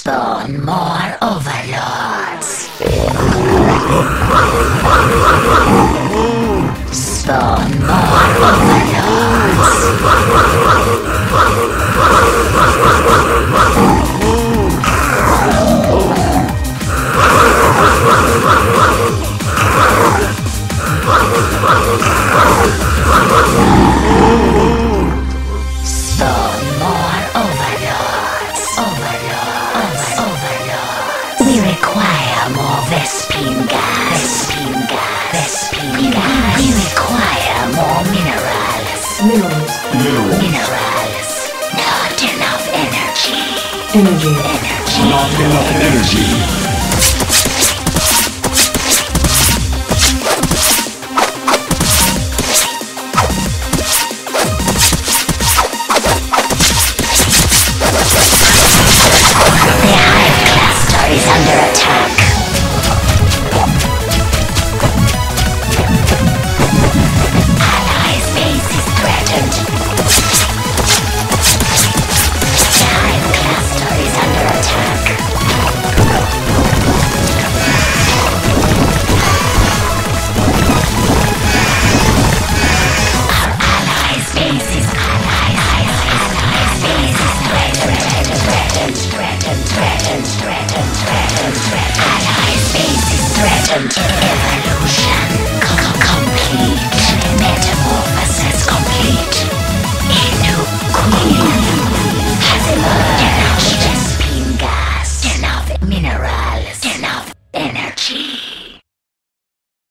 Spawn more overlords. Spawn more overlords. Spawn more overlords. Overlords. We require more Vespine gas. We require more minerals. Minerals. Not enough energy. Not enough energy.